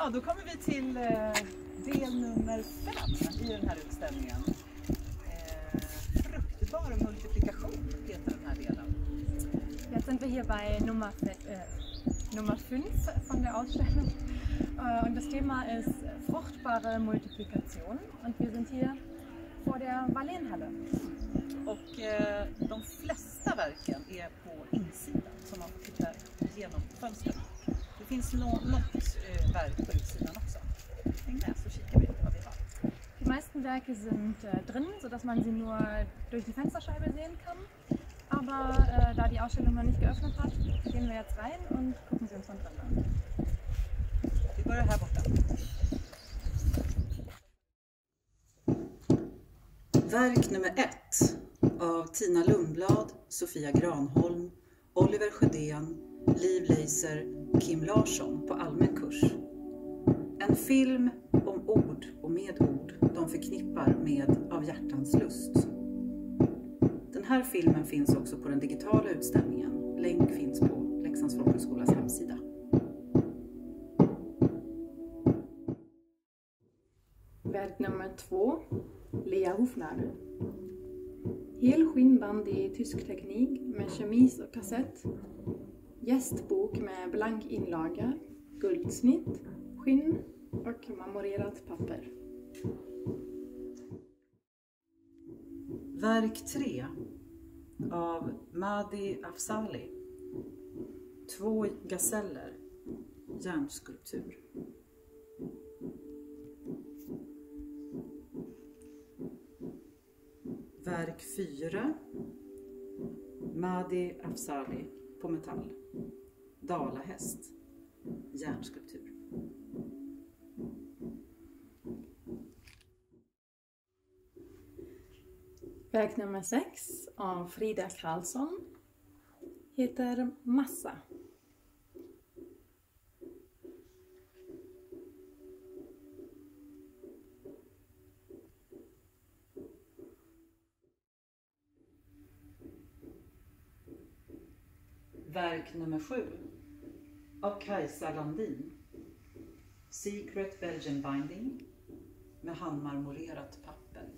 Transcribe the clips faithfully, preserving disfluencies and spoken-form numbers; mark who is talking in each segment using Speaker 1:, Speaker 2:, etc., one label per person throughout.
Speaker 1: Ja, då kommer vi till eh, del nummer fem i den här utställningen. Eh, fruktbar multiplikation heter den här delen.
Speaker 2: Jetzt sind wir hier bei Nummer, äh, Nummer fünf von der Ausstellung äh, und das Thema ist fruchtbare Multiplikation und wir sind hier vor der Wallénhalle.
Speaker 1: Och eh, de flesta verken är på insidan som man får titta genom fönstret. Det finns no något eh, verk på utsidan också. Häng med så kikar vi vad vi har.
Speaker 2: Die meisten Werke sind äh, drinnen, sodass man sie nur durch die Fensterscheibe sehen kann. Aber äh, da die Ausstellung noch nicht geöffnet hat, gehen wir jetzt rein und gucken sie uns von drinnen an.
Speaker 1: Vi börjar här borta. Verk nummer ett av Tina Lundblad, Sofia Granholm, Oliver Sjödén, Liv Leiser, Kim Larsson på allmän kurs. En film om ord och med ord de förknippar med Av hjärtans lust. Den här filmen finns också på den digitala utställningen. Länk finns på Leksands folkhögskolas hemsida.
Speaker 2: Verk nummer två, Lea Hofnader. Hel skinnband i tysk teknik med chemise och kassett. Gästbok med blank inlaga, guldsnitt, skinn och marmorerat papper.
Speaker 1: Verk tre av Madi Afzali. Två gaseller, järnskulptur. Verk fyra, Madi Afzali på metall. Dalahäst, järnskulptur.
Speaker 2: Verk nummer sex av Frida Karlsson heter Massa.
Speaker 1: Verk nummer sju av Kajsa Landin. Secret Belgian Binding med handmarmorerat papper.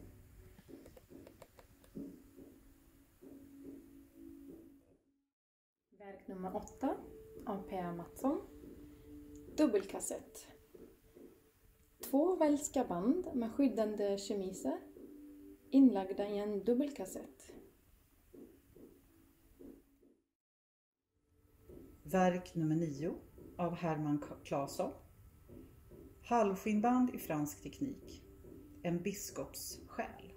Speaker 2: Verk nummer åtta av Per Mattsson. Dubbelkassett. Två välska band med skyddande chemiser inlagda i en dubbelkassett.
Speaker 1: Verk nummer nio av Herman Claesson. Halvskinnband i fransk teknik. En biskops själ.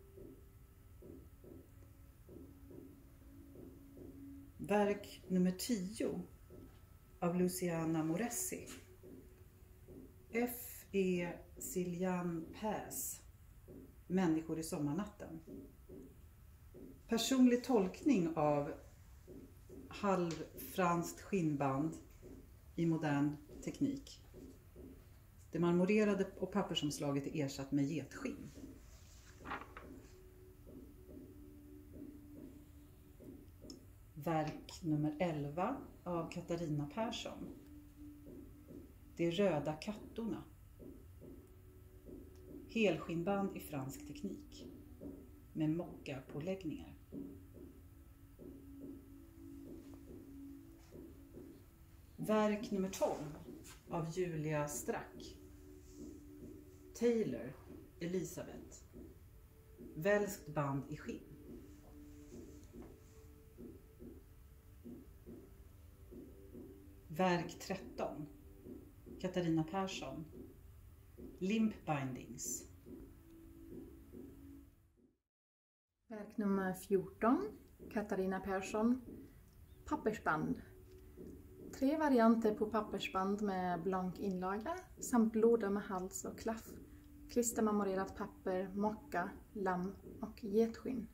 Speaker 1: Verk nummer tio av Luciana Moressi. F. E. Siljan Päs. Människor i sommarnatten. Personlig tolkning av halvfranskt skinnband i modern teknik. Det marmorerade och pappersomslaget är ersatt med getskinn. Verk nummer elva av Katarina Persson. De röda kattorna. Helskinnband i fransk teknik med mockapåläggningar. Verk nummer tolv av Julia Strack. Taylor, Elisabeth. Välskt band i skinn. Verk tretton. Katarina Persson. Limp bindings.
Speaker 2: Verk nummer fjorton. Katarina Persson. Pappersband. Tre varianter på pappersband med blank inlaga samt låda med hals och klaff. Klistermarmorerat papper, mocka, lamm och getskinn.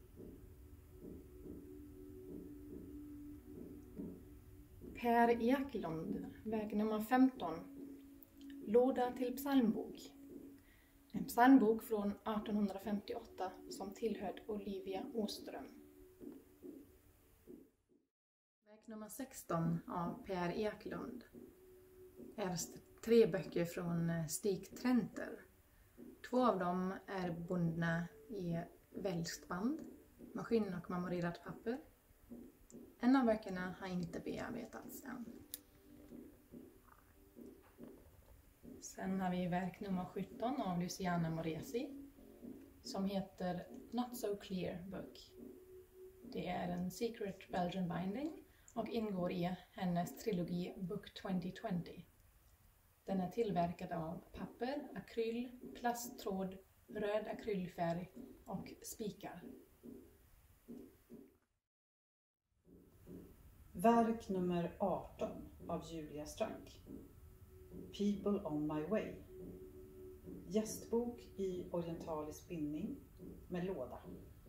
Speaker 2: Per Eklund, verk nummer femton. Låda till psalmbok. En psalmbok från artonhundrafemtioåtta som tillhörde Olivia Åström. Verk nummer sexton av Per Eklund är tre böcker från Stig Trenter. Två av dem är bundna i välskt band, maskin och marmorerat papper. En av böckerna har inte bearbetats än. Sen har vi verk nummer sjutton av Luciana Moresi som heter Not So Clear Book. Det är en Secret Belgian binding och ingår i hennes trilogi Book tjugo tjugo. Den är tillverkad av papper, akryl, plasttråd, röd akrylfärg och spikar.
Speaker 1: Verk nummer arton av Julia Strack. People on my way. Gästbok i orientalisk bindning med låda.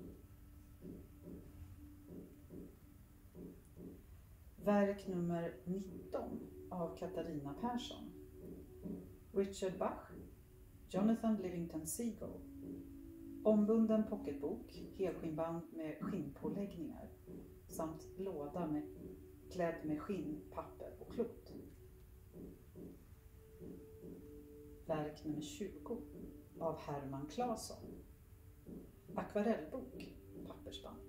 Speaker 1: Verk nummer nitton av Katarina Persson. Richard Bach, Jonathan Livingston Seagull. Ombunden pocketbok, helskinnband med skinnpåläggningar samt låda med, klädd med skinn, papper och klot. Verk nummer tjugo av Herman Claesson. Akvarellbok, pappersband.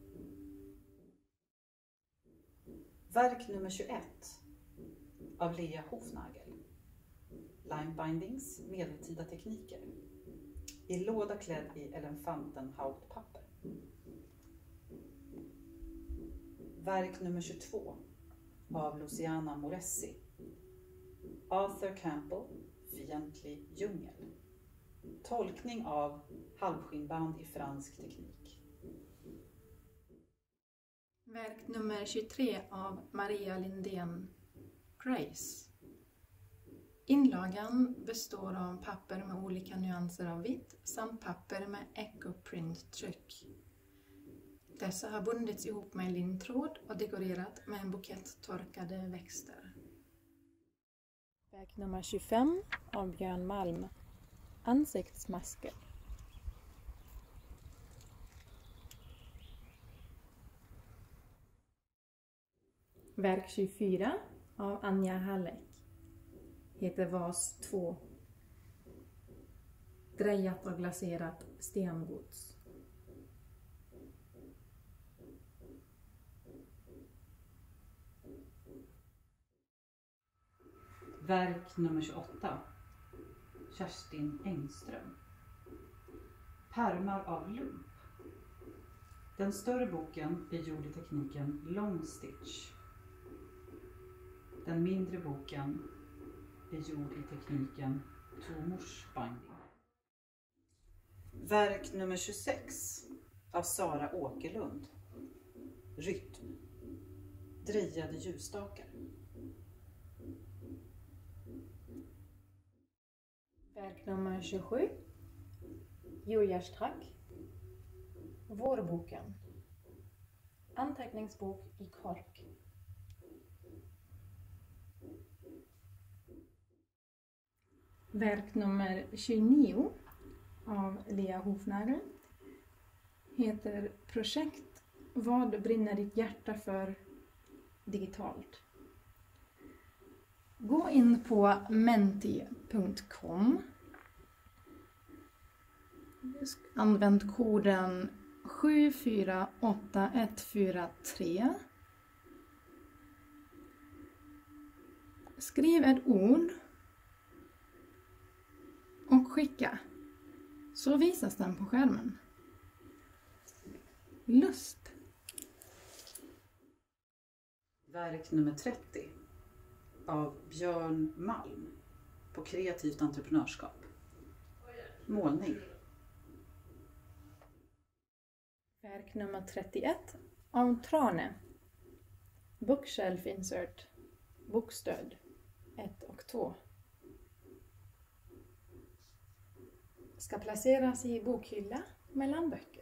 Speaker 1: Verk nummer tjugoett av Lea Hofnagel. Line bindings, medeltida tekniker. I låda klädd i elefantenhautpapper. Verk nummer tjugotvå av Luciana Moresi. Arthur Campbell, Fientlig djungel. Tolkning av halvskinnband i fransk teknik.
Speaker 2: Verk nummer tjugotre av Maria Lindén, Grace. Inlagan består av papper med olika nyanser av vitt samt papper med ecoprint-tryck. Dessa har bundits ihop med lintråd och dekorerat med en bukett torkade växter. Verk nummer tjugofem av Björn Malm, Ansiktsmasker. Verk tjugofyra av Anja Halleck heter Vas två. Drejat och glaserat stengods.
Speaker 1: Verk nummer tjugoåtta. Kerstin Engström. Pärmar av lump. Den större boken är gjord i tekniken long stitch. Den mindre boken är gjord i tekniken Tomors binding. Verk nummer tjugosex av Sara Åkerlund. Rytm. Drejade ljusstakar.
Speaker 2: Verk nummer tjugosju. Julia Strack. Vårboken. Anteckningsbok i kork. Verk nummer tjugonio av Lea Hofnagel heter Projekt Vad brinner ditt hjärta för digitalt. Gå in på menti punkt com. Använd koden sju fyra åtta ett fyra tre. Skriv ett ord och skicka, så visas den på skärmen. Lust.
Speaker 1: Verk nummer trettio av Björn Malm på kreativt entreprenörskap. Målning.
Speaker 2: Verk nummer trettioett av Trane. Bookshelf insert. Bokstöd ett och två. Ska placeras i bokhylla mellan böcker.